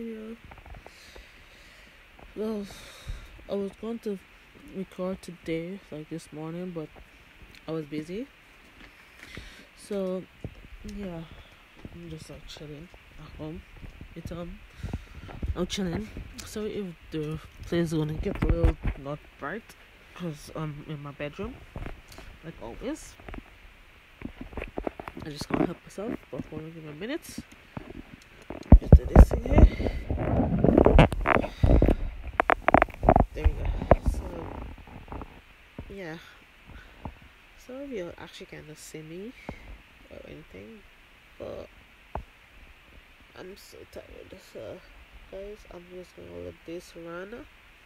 yeah. Well, I was going to record today, like this morning, but I was busy. So, yeah, I'm just like chilling at home. It's I'm chilling. So if the place is gonna get a little not bright, cause I'm in my bedroom, like always. I just gonna help myself. But hold on, give me a minute. Just do this thing here. There you go. So yeah. So you'll actually kind of see me or anything, but I'm so tired. So guys, I'm just gonna let this run,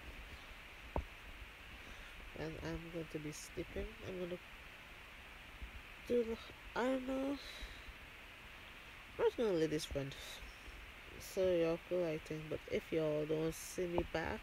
and I'm going to be sleeping. I'm gonna do the, I don't know. I'm just gonna let this run. So y'all feel like thing, but if y'all don't see me back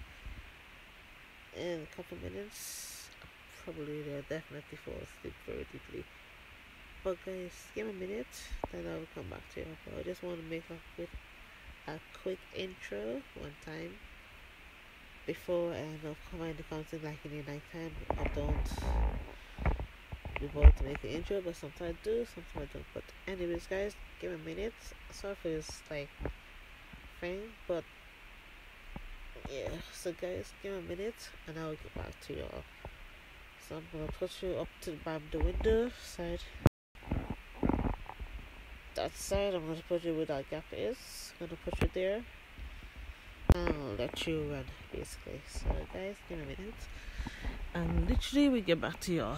in a couple minutes, probably they'll definitely fall asleep very deeply. But guys, give me a minute, then I will come back to you. But I just want to make a quick intro one time before I end up coming to content like in the nighttime. I don't before to make the intro, but sometimes I do, sometimes I don't. But anyways, guys, give me a minute. Sorry for this like thing, but yeah. So guys, give me a minute, and I'll get back to y'all. So I'm gonna put you up to the window side. That side, I'm gonna put you where that gap is. I'm gonna put you there. And I'll let you run, basically. So guys, give me a minute. And literally, we get back to y'all.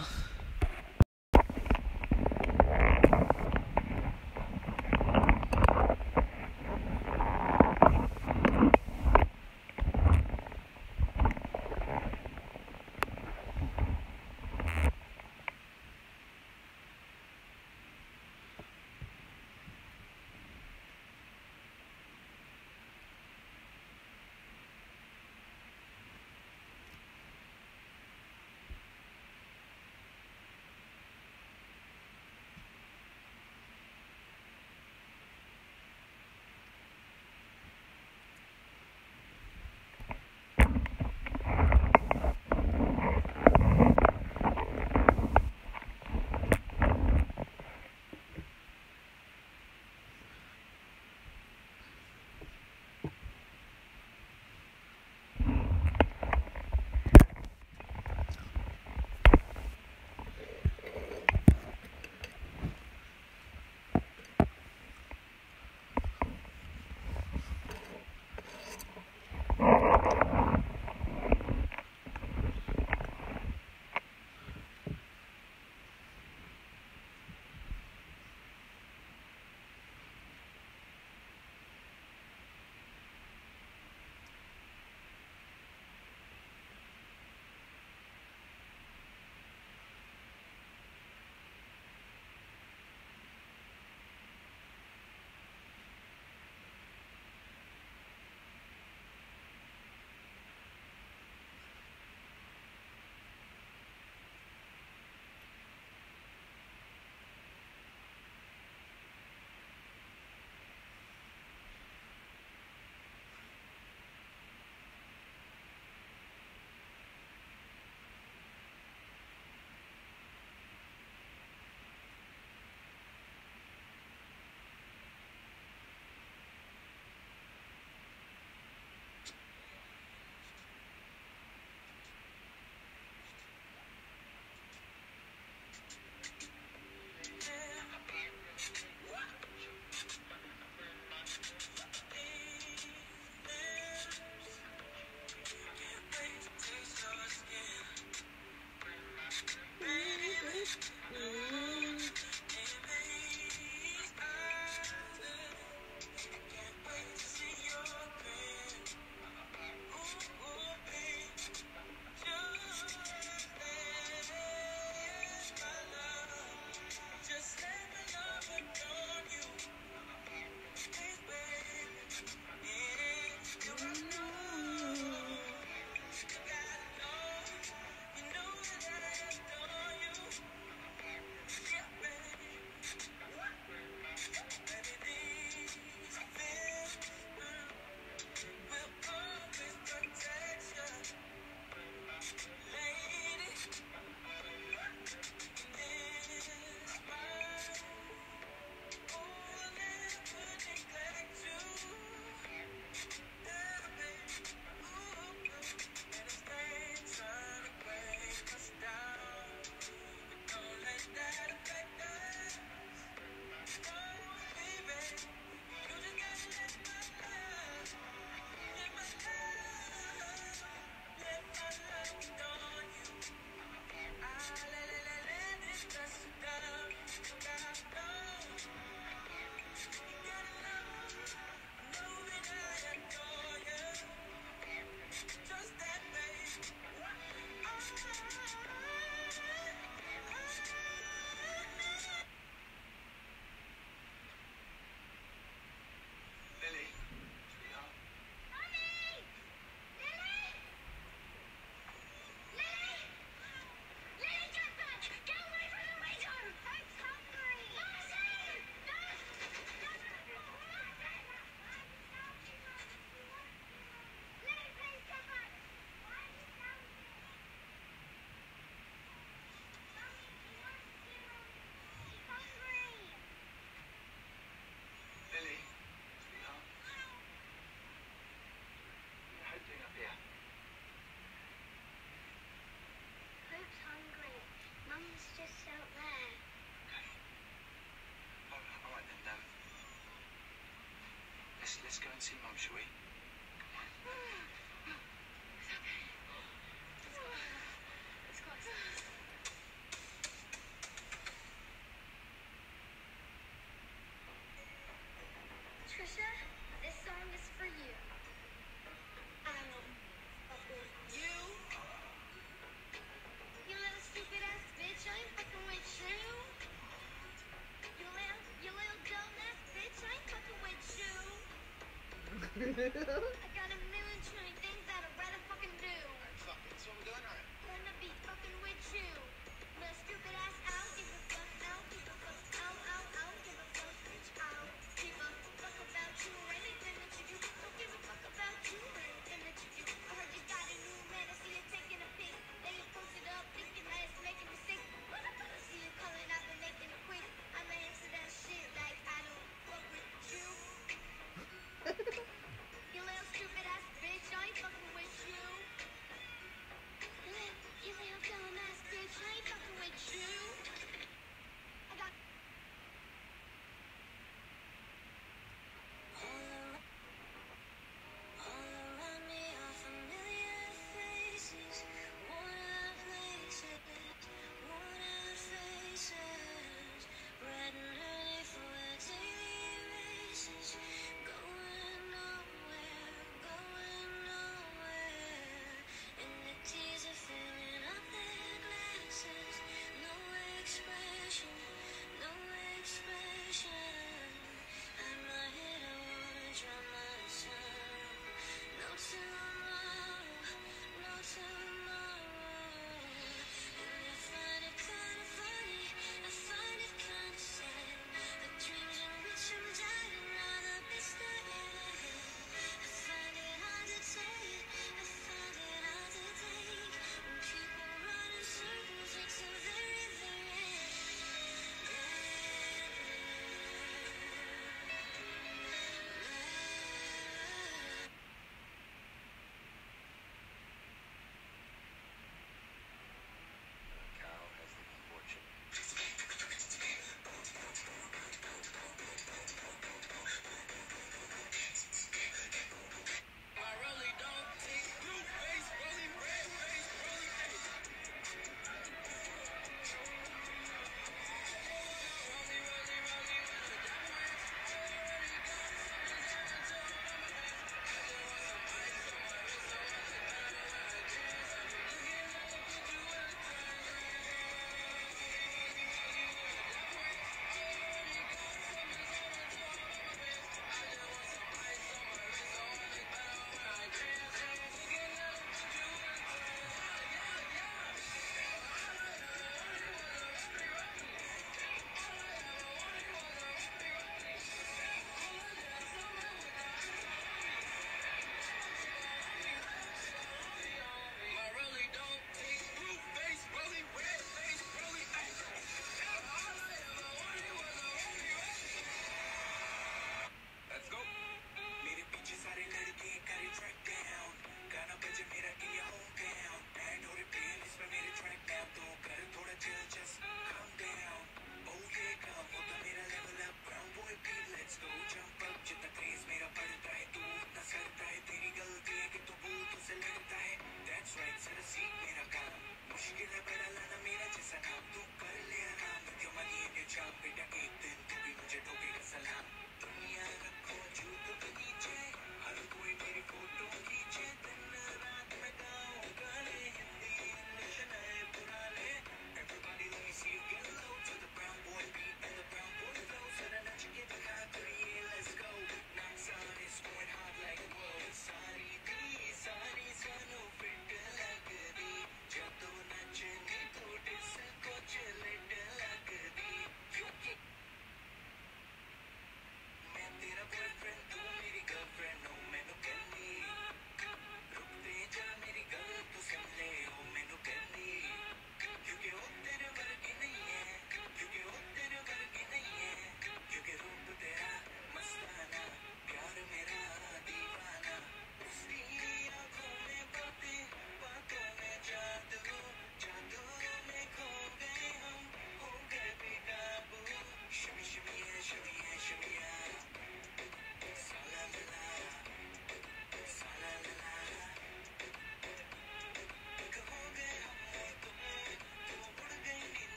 I got a million trillion things that I'd rather fucking do. Alright, fuck it. That's what we're doing, alright. Gonna be fucking with you. Little stupid ass, I don't give a fuck. I don't give a fuck. I don't give a fuck, bitch. I don't give a fuck about you. Anything that you do, don't give a fuck about you. Anything that you do. I heard you got a new man. I see you taking a pic. Then you post it up, thinking that it's making me sick. I see you calling, I've been making it quick. I'ma answer that shit like I don't fuck with you. You little stupid.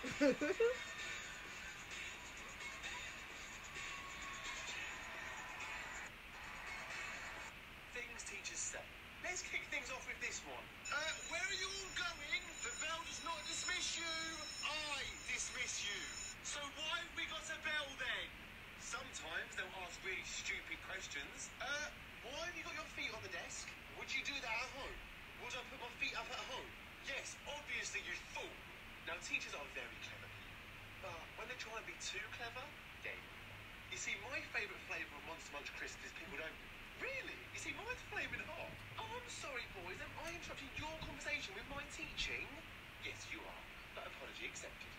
Things teachers say. Let's kick things off with this one. Where are you all going? The bell does not dismiss you. I dismiss you. So why have we got a bell then? Sometimes they'll ask really stupid questions. Why have you got your feet on the desk? Would you do that at home? Would I put my feet up at home? Yes, obviously you fool. Now teachers are very clever people. But when they try and be too clever, they... You see, my favourite flavour of Monster Munch crisps is pickled onion. Really? You see, mine's flaming hot. Oh, I'm sorry, boys. Am I interrupting your conversation with my teaching? Yes, you are. But apology accepted.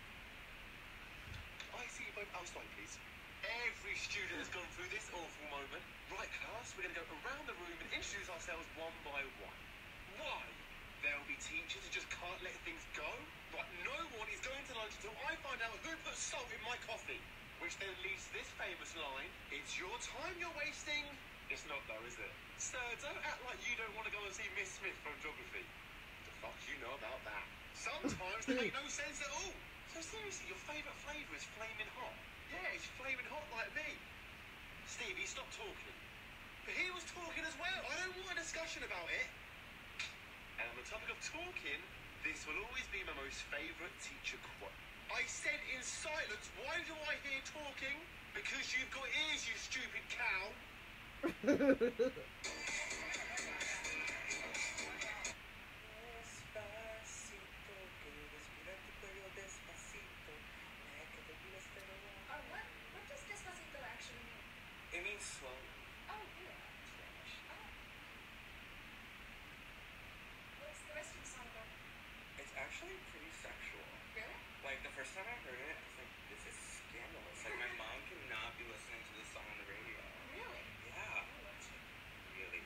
I see you both outside, please. Every student has gone through this awful moment. Right, class, we're going to go around the room and introduce ourselves one by one. Why? There'll be teachers who just can't let things go. Right, no one is going to lunch until I find out who put salt in my coffee. Which then leads to this famous line, it's your time you're wasting. It's not though, is it? Sir, don't act like you don't want to go and see Miss Smith from geography. What the fuck you know about that? Sometimes they make no sense at all. So seriously, your favourite flavour is flaming hot? Yeah, it's flaming hot like me. Stevie, stop talking. But he was talking as well. I don't want a discussion about it. And on the topic of talking, this will always be my most favourite teacher quote. I said in silence, why do I hear talking? Because you've got ears, you stupid cow. What does despacito actually mean? It means slow. Oh, really? Spanish. Oh. What's the rest of the song about? It's actually pretty sexual. Really? Like, the first time I heard it, I was like, this is scandalous. Like, my mom cannot be listening to this song on the radio. Really? Yeah. Oh, that's Really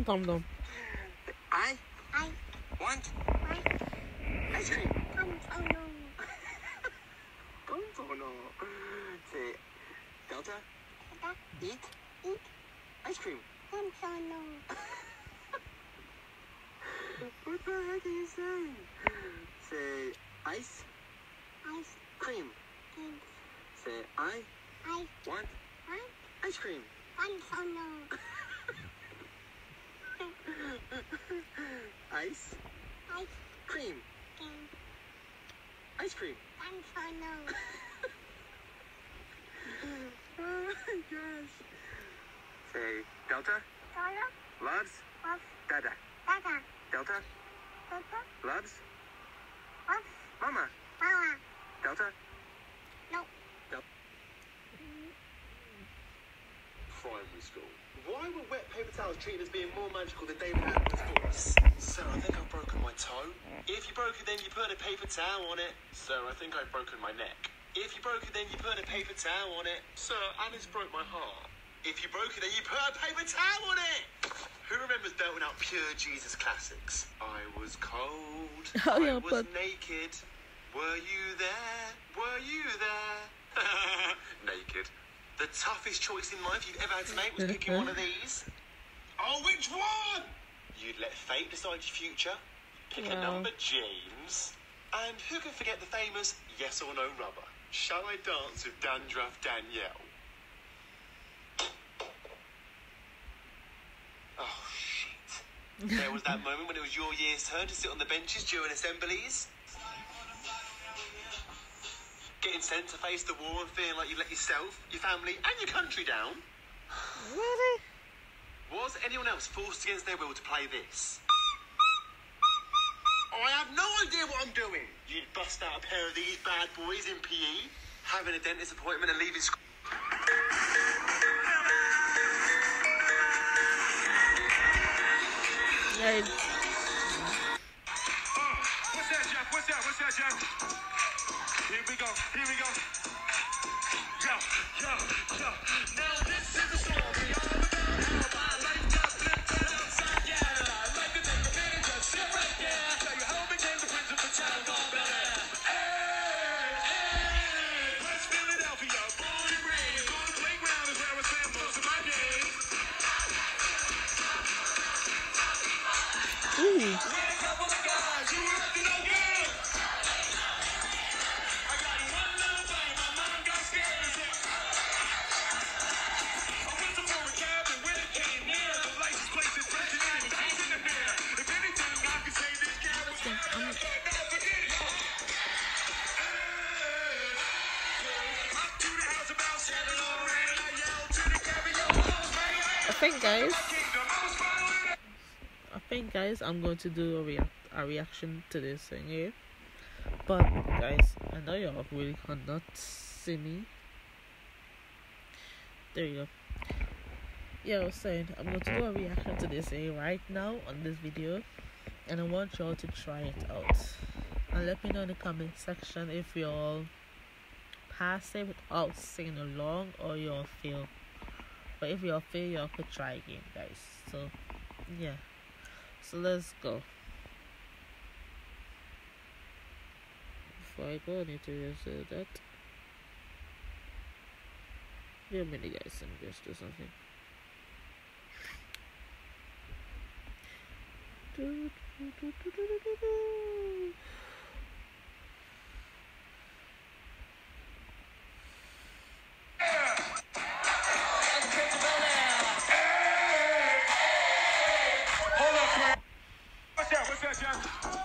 Tom Tom. I want ice cream. Contono. Say Delta. Eat ice cream. What the heck are you saying? Say ice cream. Say I want ice cream. Ice cream. Ice cream. Oh my gosh. Say Delta loves Dada. Delta loves Mama. Delta. Primary school. Why were wet paper towels treated as being more magical than David Attenborough's voice? Sir, I think I've broken my toe. If you broke it, then you put a paper towel on it. Sir, I think I've broken my neck. If you broke it, then you put a paper towel on it. Sir, Alice broke my heart. If you broke it, then you put a paper towel on it. Who remembers belting out pure Jesus classics? I was cold. Oh, yeah, I was naked. Were you there? Were you there? Naked. The toughest choice in life you've ever had to make was picking one of these. Oh, which one? You'd let fate decide your future. Pick a number, James. And who can forget the famous yes or no rubber? Shall I dance with Dandruff Danielle? Oh, shit. There was that moment when it was your year's turn to sit on the benches during assemblies. Getting sent to face the war and feeling like you let yourself, your family and your country down. Really? Was anyone else forced against their will to play this? I have no idea what I'm doing. You'd bust out a pair of these bad boys in PE, having a dentist appointment and leaving school. Guys, What's that, Jeff? What's that, Jeff? Here we go. Yo. Now this is the story all about how my life got flipped right upside down. I'd like to take a minute to sit right there. Tell you how I became the prince of the town called Bel Air. Hey, West Philadelphia, born and raised. On the playground is where I spend most of my days. ooh. We're a couple of guys who were up to no good. I got one little bite, my mom got scared. I went to for a cab and when it came near, the license plate is present and the bags in the mirror. If anything, I could say this cab was bad. I thought never forget it. Up to the house about 7 or 8. I yelled to the cabin, yo, I think, guys, kingdom. I was following I'm going to do a reaction to this thing here. But guys, I know y'all really cannot see me. There you go. Yeah, I was saying I'm going to do a reaction to this here right now on this video, and I want y'all to try it out. And let me know in the comment section if y'all pass it without singing along or y'all fail. But if y'all fail, y'all could try again, guys. So yeah. So let's go. Before I go, I need to just do that. Wait a minute, guys. Let me just do something. What's that, Jeff?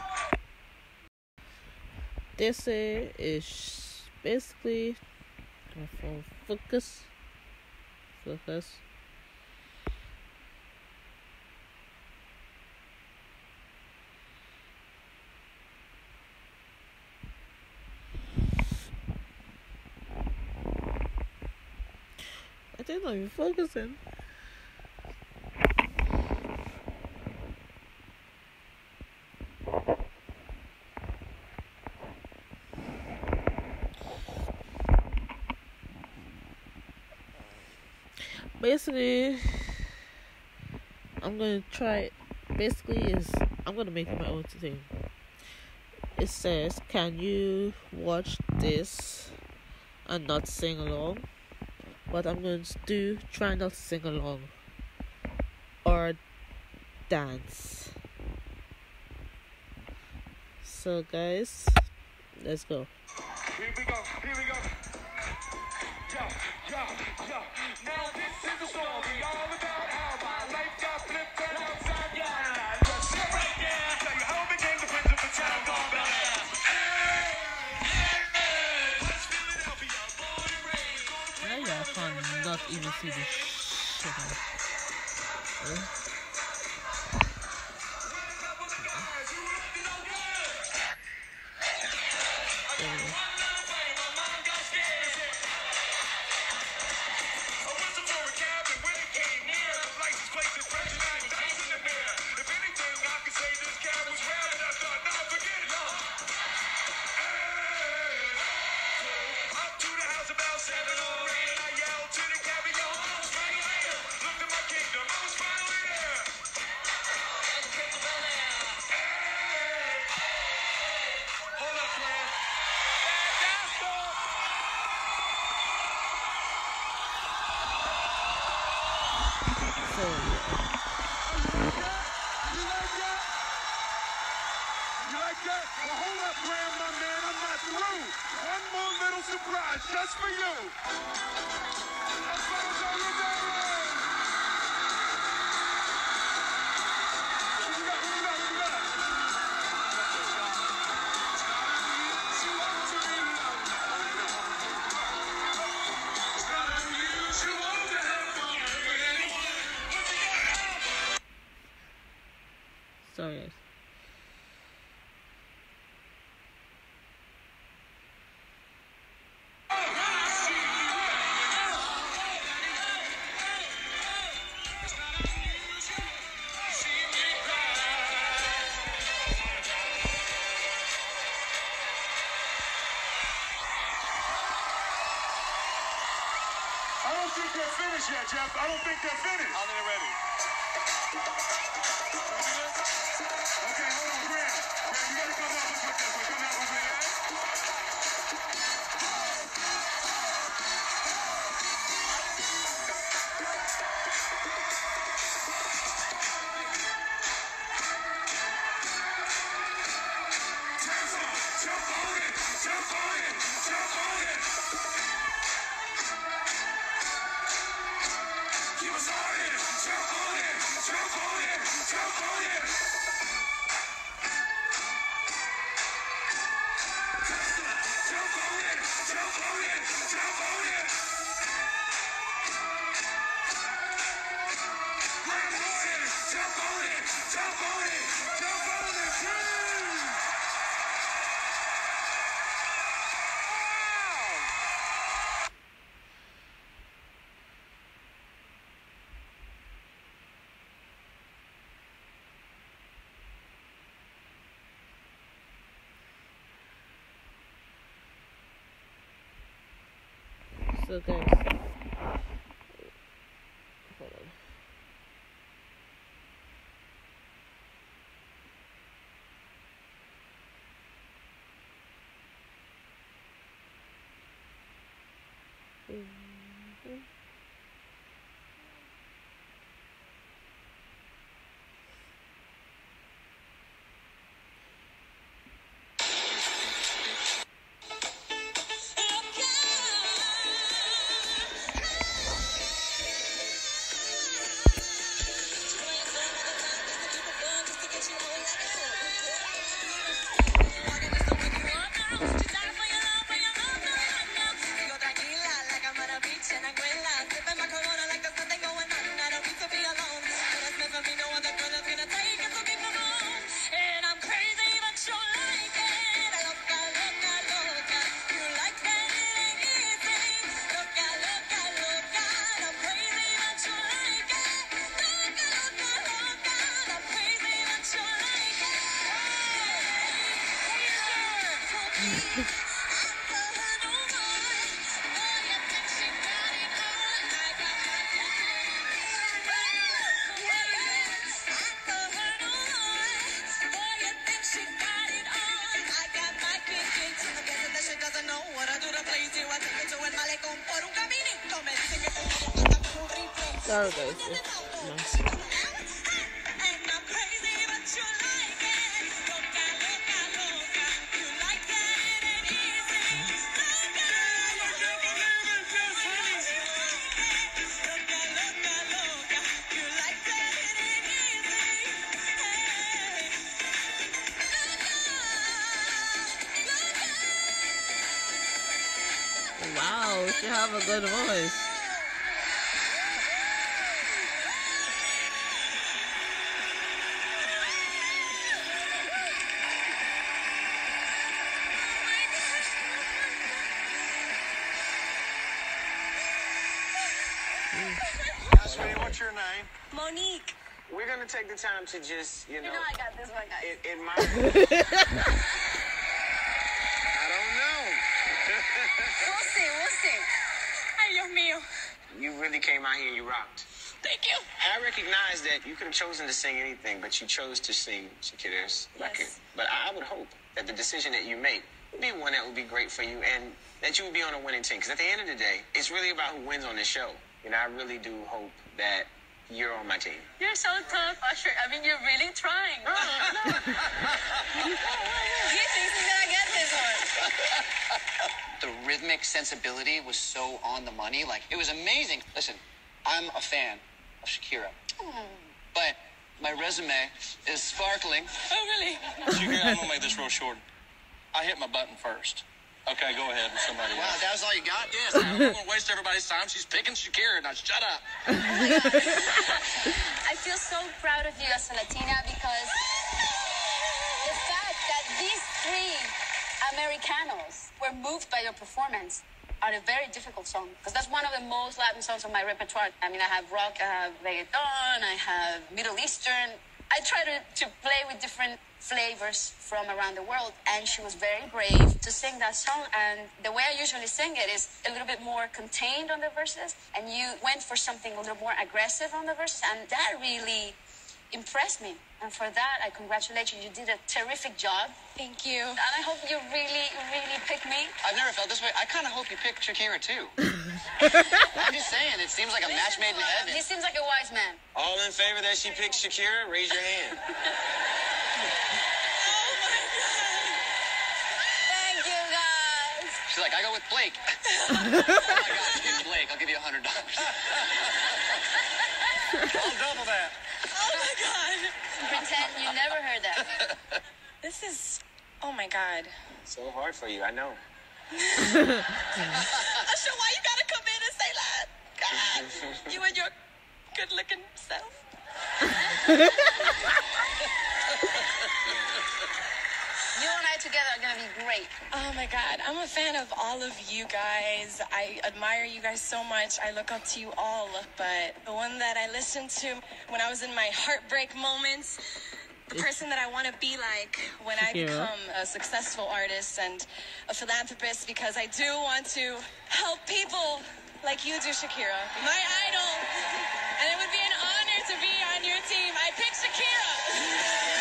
This is basically my phone focus. I think I'm even focusing. Basically, I'm gonna try. Basically, is I'm gonna make my own thing. It says, "Can you watch this and not sing along?" But I'm going to try not to sing along or dance. So, guys, let's go. Here we go, here we go. Yo, yo, yo. Now this is a story all about how my life got flipped and upside down. Let's sit right there. Tell you how I became the prince of the town gone bad. West Philadelphia, born and raised. I cannot even see this shit out. Surprise just for you. Sorry. I don't think they're finished yet, Jeff. I don't think they're finished. I think they're ready. Okay, hold on, Graham. Graham, you gotta come out and put this one. Come out over there. Jump on it! Jump on it! Jump on it! Keep us on it! Jump on it! Jump on it! Jump on it! Jump on it! Jump on it! Jump on it! Grab on it! Jump on it! Jump on it! Jump on it! So guys, hold on. Sorry guys, it's my wow, she have a good voice. Now, sweetie, what's your name? Monique. We're gonna take the time to just, You know I got this one, guys. admire. I don't know. We'll see. Ay, Dios mío. You really came out here and you rocked. Thank you. I recognize that you could have chosen to sing anything, but you chose to sing Shakira's record. But I would hope that the decision that you make would be one that would be great for you and that you would be on a winning team. Because at the end of the day, it's really about who wins on this show. And I really do hope that you're on my team. You're so tough, Usher. I mean, you're really trying. He thinks he's gonna get this one. The rhythmic sensibility was so on the money. Like, it was amazing. Listen, I'm a fan of Shakira. But my resume is sparkling. Oh, really? Shakira, I'm gonna make this real short. I hit my button first. Okay, go ahead with somebody Wow, else. that was all you got? Yes, I don't want to waste everybody's time. She's picking Shakira. Now shut up. I feel so proud of you as a Latina because the fact that these three Americanos were moved by your performance on a very difficult song, because that's one of the most Latin songs on my repertoire. I mean, I have rock, I have reggaeton, I have Middle Eastern. I try to play with different flavors from around the world, and she was very brave to sing that song. And the way I usually sing it is a little bit more contained on the verses, and you went for something a little more aggressive on the verses, and that really impressed me. And for that, I congratulate you. You did a terrific job. Thank you. And I hope you really, really pick me. I've never felt this way. I kind of hope you picked Shakira, too. I'm just saying, it seems like a match made in heaven. He seems like a wise man. All in favor that she picked Shakira, raise your hand. Thank you, guys. She's like, I go with Blake. Oh, my gosh, give Blake. I'll give you $100. I'll double that. Oh, my God. Pretend you never heard that. This is, oh my God. So hard for you, I know. Usher, why you gotta come in and say that? God, you and your good-looking self. You and I together are gonna be great. Oh my God, I'm a fan of all of you guys. I admire you guys so much. I look up to you all, but the one that I listened to when I was in my heartbreak moments, the person that I want to be like when I Shakira. become a successful artist and a philanthropist, because I do want to help people like you do, Shakira. My idol. And it would be an honor to be on your team. I picked Shakira.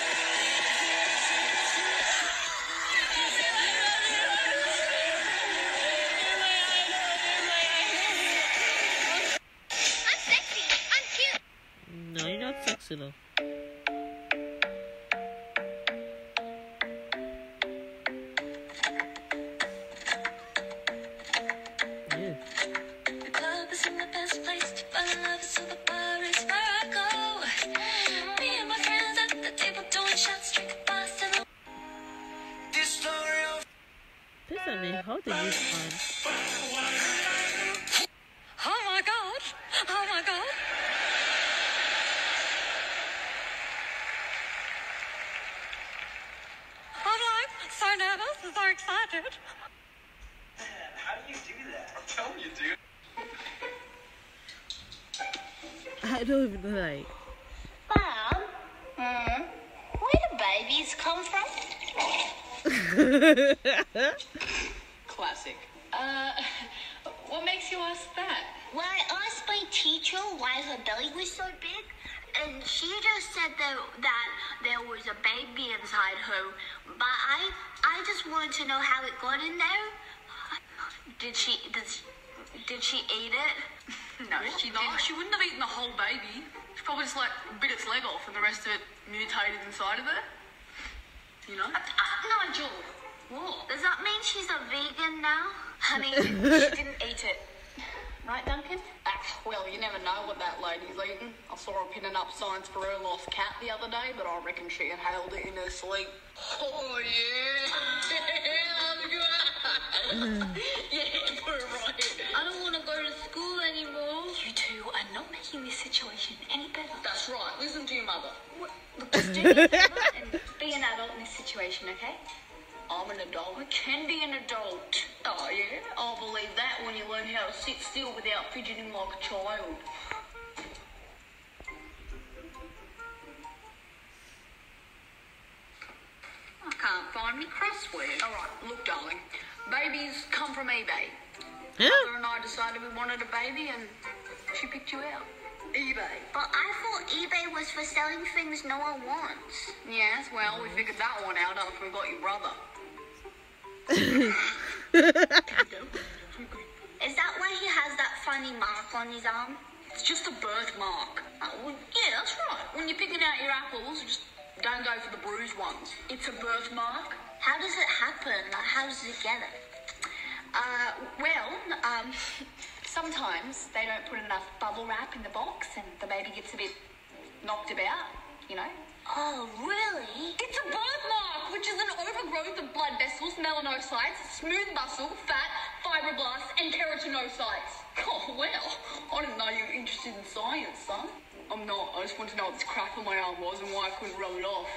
I'm sexy. I'm cute. No, you're not sexy though. Yeah. The club isn't the best place to find love, so the bar is where I go. Me and my friends at the table doing shots, drinking Boston. This story of Please tell me, how did you find? Oh my God. Oh my God. I'm like so nervous and so excited. how do you do that? I'm telling you, dude. I don't even know, like. Mom, where do babies come from? Classic. What makes you ask that? Well, I asked my teacher why her belly was so big, and she just said that there was a baby inside her. But I just wanted to know how it got in there. Did she eat it? No, she didn't. She wouldn't have eaten the whole baby. She probably just like bit its leg off and the rest of it mutated inside of her. You know? Nigel, What? does that mean she's a vegan now? Honey, she didn't eat it. Right, Duncan? Well, you never know what that lady's eating. I saw her pinning up signs for her lost cat the other day, but I reckon she inhaled it in her sleep. Oh, yeah. Yeah, put it right. I don't want to go to school anymore. You two are not making this situation any better. That's right. Listen to your mother. Look, just do me a favour and be an adult in this situation, okay? I'm an adult. I can be an adult. Oh, yeah? I'll believe that when you learn how to sit still without fidgeting like a child. I can't find me crossword. All right, look, darling. Babies come from eBay. Huh? Mother and I decided we wanted a baby, and she picked you out. eBay. But I thought eBay was for selling things no one wants. Yes, well, we figured that one out after we got your brother. Is that why he has that funny mark on his arm? It's just a birthmark. Oh, well, yeah, that's right. When you're picking out your apples, just don't go for the bruised ones. It's a birthmark. How does it happen? Like, how does it get it? Sometimes they don't put enough bubble wrap in the box and the baby gets a bit knocked about, you know? Oh, really? It's a birthmark, which is an overgrowth of blood vessels, melanocytes, smooth muscle, fat, fibroblasts, and keratinocytes. Oh, well, I didn't know you were interested in science, son. I'm not. I just want to know what this crack on my arm was and why I couldn't rub it off.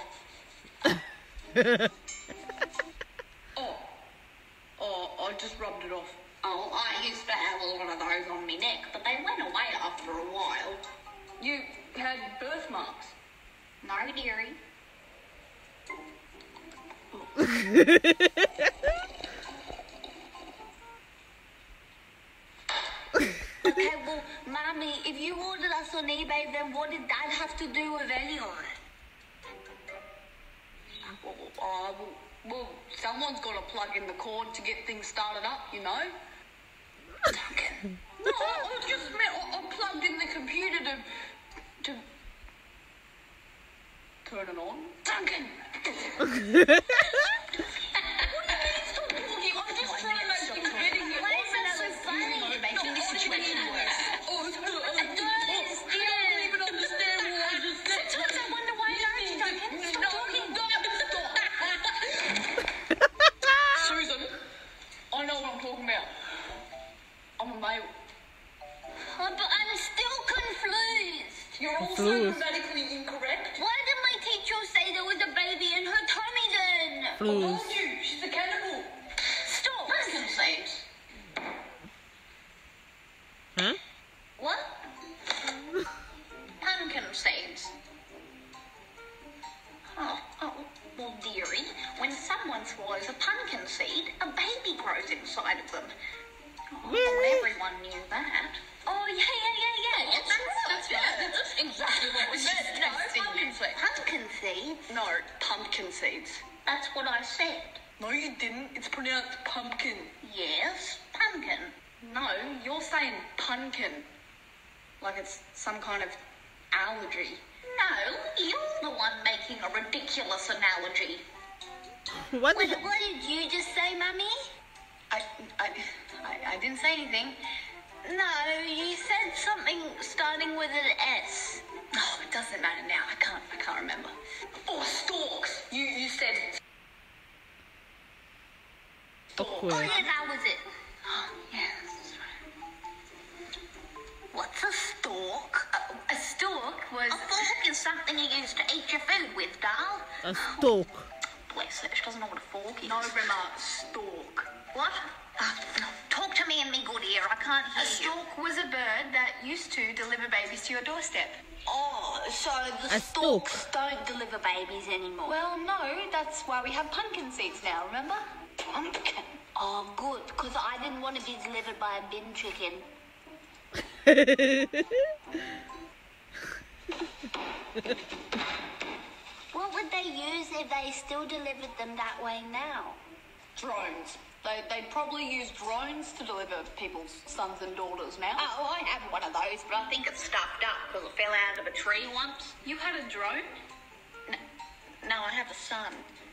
I just rubbed it off. Oh, I used to have a lot of those on my neck, but they went away after a while. You had birthmarks? No, dearie. Okay, well, Mommy, if you ordered us on eBay, then what did Dad have to do with any of it? Well, someone's got to plug in the cord to get things started up, you know? Duncan. No, I just meant I plugged in the computer to turn it on. Duncan! What do you mean stop talking? I'm just trying to make things better here. Why is that so funny? You're making this situation worse. I don't even understand what I just said. Sometimes I wonder why you don't, Duncan. Stop talking. Susan, I know what I'm talking about. I'm a male. Oh, but I'm still confused. You're also grammatically incorrect. Why did my teacher say there was a baby in her tummy then? I told you, she's a cannibal. Stop. Pumpkin seeds. Huh? What? Pumpkin seeds. Oh, well, dearie, when someone swallows a pumpkin seed, a baby grows inside of them. Oh, I thought everyone knew that. Oh, yeah. That's exactly what we said. No, pumpkin seeds. Pumpkin seeds? No, pumpkin seeds. That's what I said. No, you didn't. It's pronounced pumpkin. Yes, pumpkin. No, you're saying pumpkin. Like it's some kind of allergy. No, you're the one making a ridiculous analogy. What What did did you just say, Mummy? I didn't say anything. No, you said something starting with an S. Oh, it doesn't matter now. I can't remember. Oh, stalks. You said. awkward? Oh, yeah, that was it. Yes. What's a stalk? A stalk was... A fork is something you use to eat your food with, doll. A stalk. Bless her, she doesn't know what a fork is. No, Rema, stalk. What? Talk to me in me good ear, I can't A hear you. stalk was a bird that used to deliver babies to your doorstep. Oh, so the A stalk. stalks don't deliver babies anymore. Well, no, that's why we have pumpkin seeds now, remember? Pumpkin. Oh, good, because I didn't want to be delivered by a bin chicken. What would they use if they still delivered them that way now? Drones. They'd probably use drones to deliver people's sons and daughters now. Oh, well, I have one of those, but I think it's stuffed up because it fell out of a tree once. You had a drone? No, I have a son.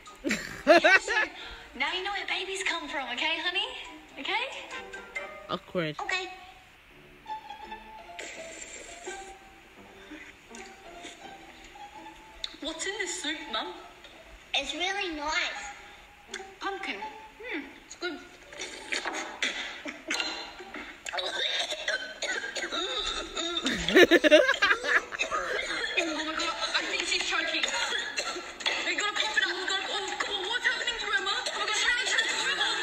Now you know where babies come from, okay, honey? Okay? Awkward. Okay. What's in this soup, Mum? It's really nice. Pumpkin. It's good. Oh my god, I think she's choking. We gotta cough it up. We gotta. Oh, come on, what's happening to her, Mum? Oh my god, how did she throw up?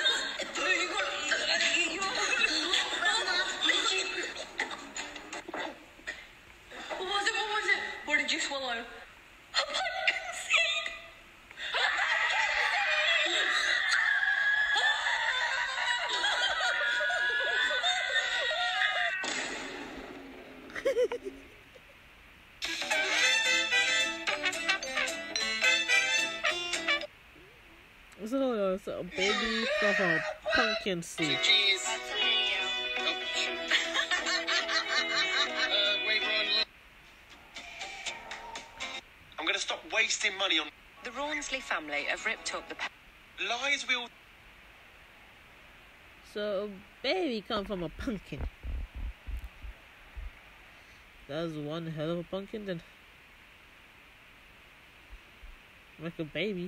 What was it? What was it? What did you swallow? A pumpkin seed. A pumpkin seed. So a baby from a pumpkin seed. Cheese. Wait, Ron. I'm going to stop wasting money on The Rawnsley family have ripped up the... lies. We'll. So a baby come from a pumpkin. That's one hell of a pumpkin then. Like a baby.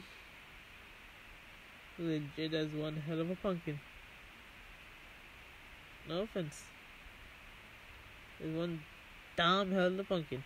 Legit as one hell of a pumpkin. No offense. There's one damn hell of a pumpkin.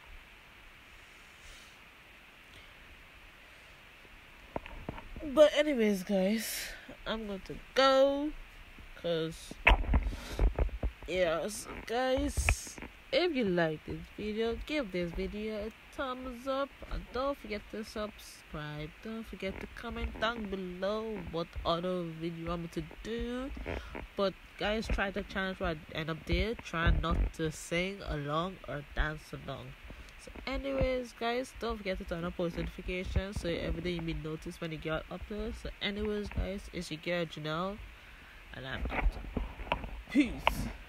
But anyways, guys, I'm going to go. Cause yeah, so guys, if you like this video, give this video a thumbs up and don't forget to subscribe. Don't forget to comment down below what other video you want me to do. But guys, try the challenge right end up there. Try not to sing along or dance along. So anyways, guys, don't forget to turn on post notifications so every day you be noticed when you get uploads. So anyways, guys, it's your girl Janelle, and I'm out. Peace.